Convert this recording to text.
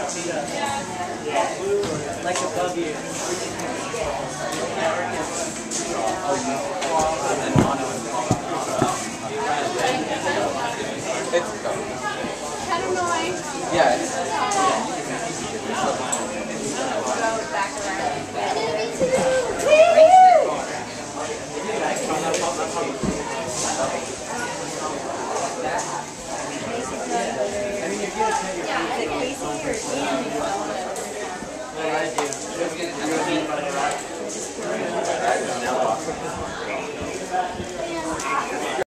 Like above you. Kind of annoying. Yeah. Back around. I mean, you're good at your